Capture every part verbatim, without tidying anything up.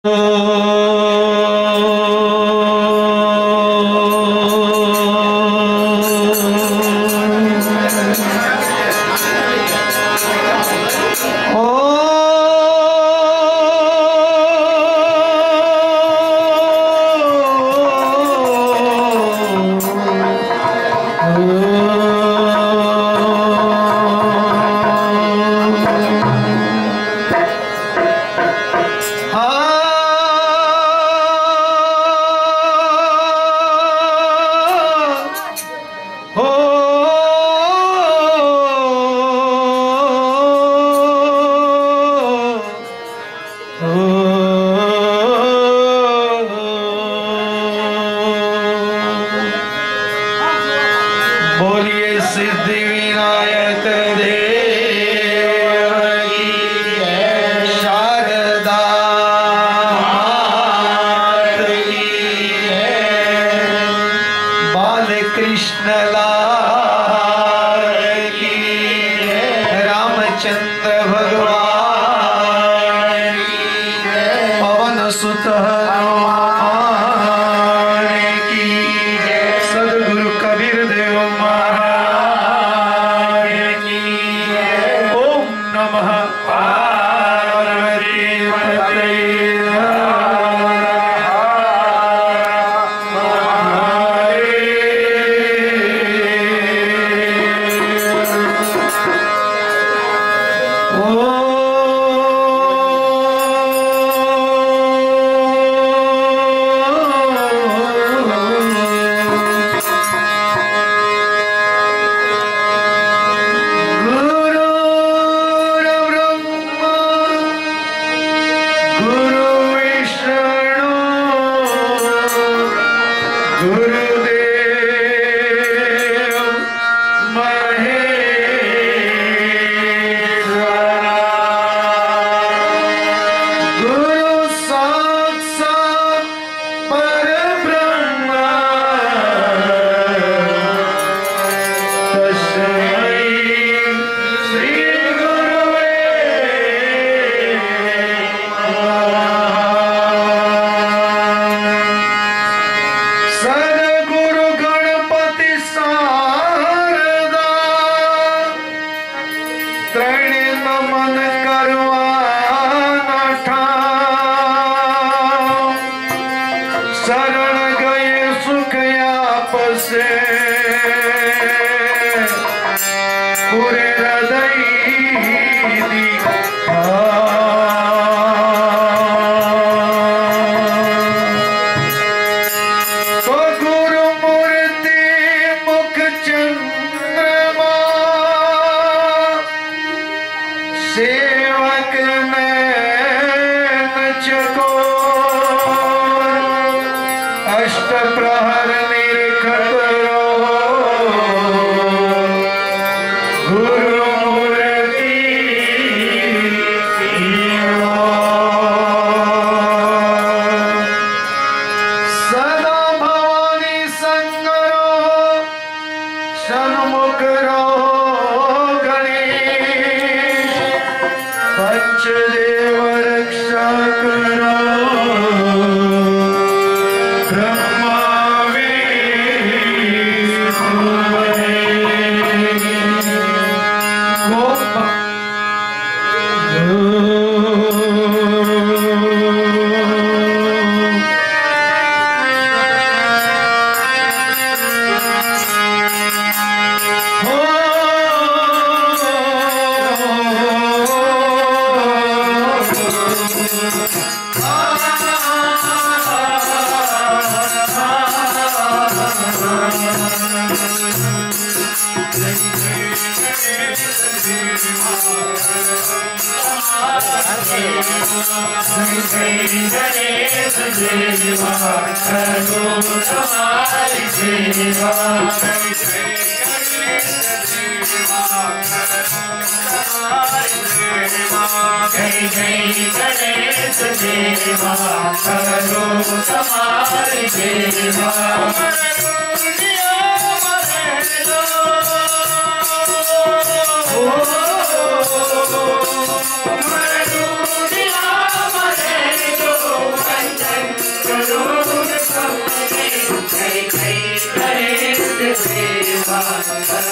Oh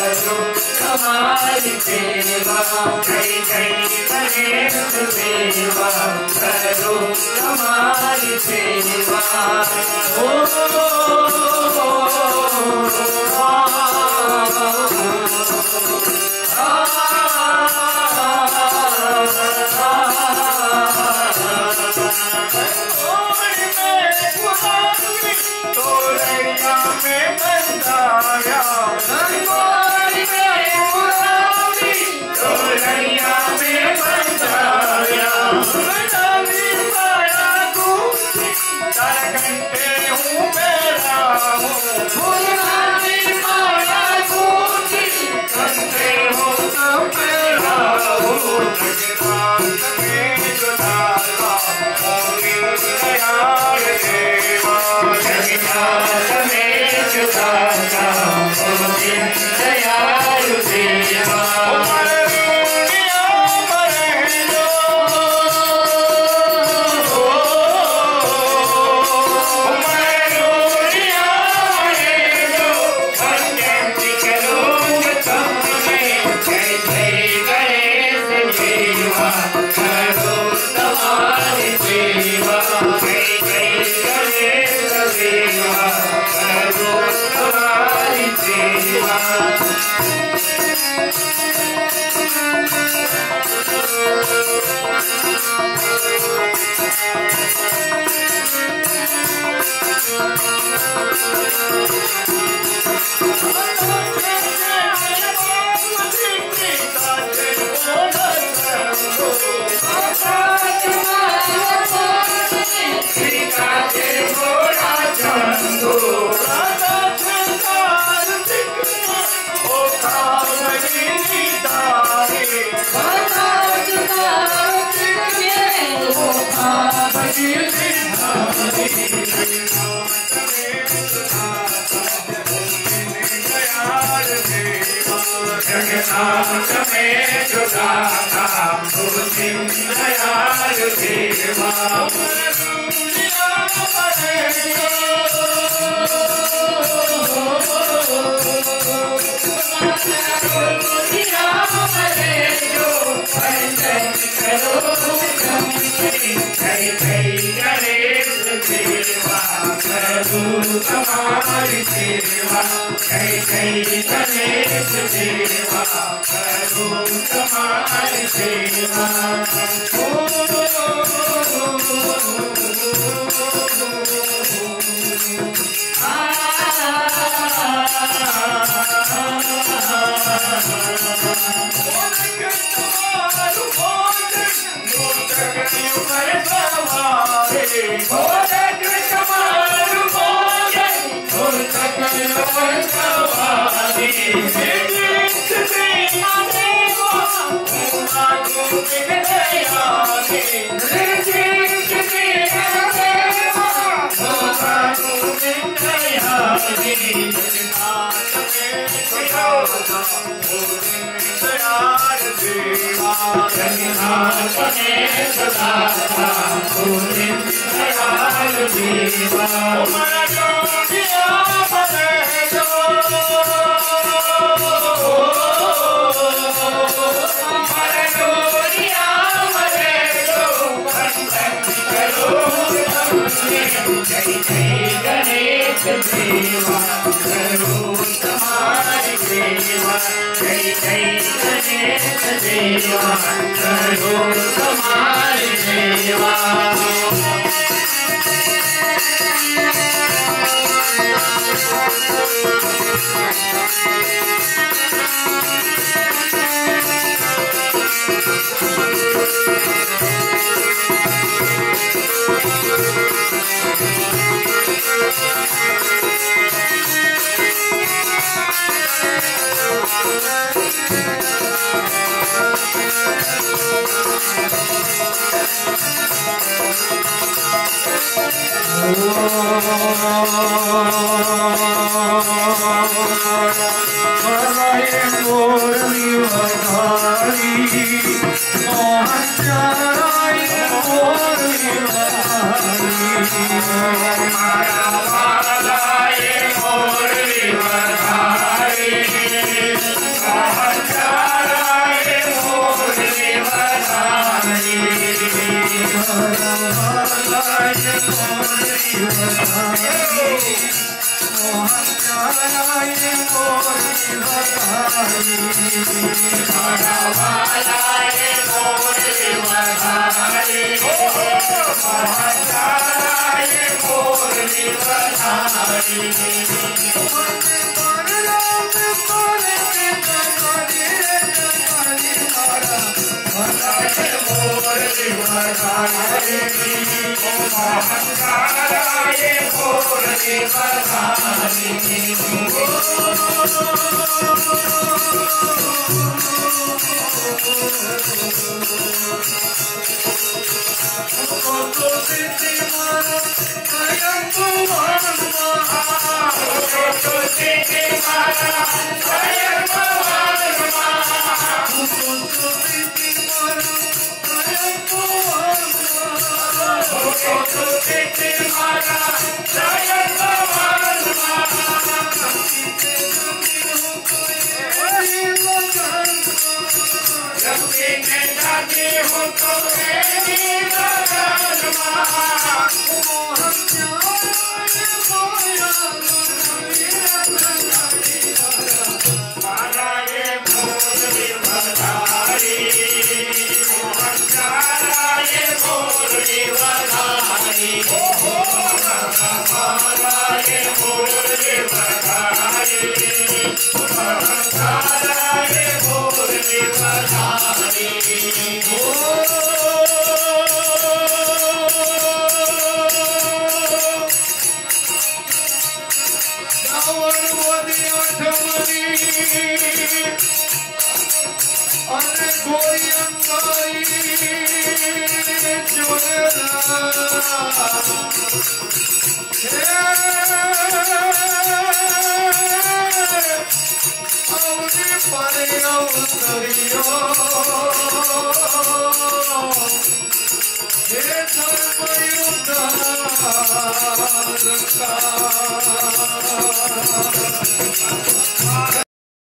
करो हमारी सेवा, जय जय गणेश देवा करो हमारी सेवा। ओ तोरैया में बंधाया, रंगोली में गुलाबी तोरैया में बंधाया, गुलाबी माया दूधी चार घंटे हूँ मेरा हूँ, गुलाबी माया दूधी घंटे हूँ तो मेरा हूँ। जगन्नाथ में जुदारा होगी दयाल देवा, जगन्नाथ में जुदारा होगी दयाल देवा। मरुनिया मरे जो, मरुनिया मरे जो, भक्ति करो तुमने, जय जय गणेश देवा करो तुम्हारी सेवा, जय जय गणेश देवा करो तुम्हारी सेवा। जगन्नाथ में जुदारा होगी दयाल देवा, मरुनिया मरे जो, मरुनिया मरे जो, भक्ति करो तुमने, जय जय गणेश देवा करो तुम्हारी सेवा, जय जय गणेश देवा करो तुम्हारी सेवा। ओ जगन्नाथ में जुदारा होगी दयाल देवा, मरुनिया मरे जो, मरुनिया मरे जो, भक्ति करो तुमने, जय जय गणेश देवा करो तुम्हारी सेवा, जय जय गणेश देवा करो तुम्हारी सेवा। Hey,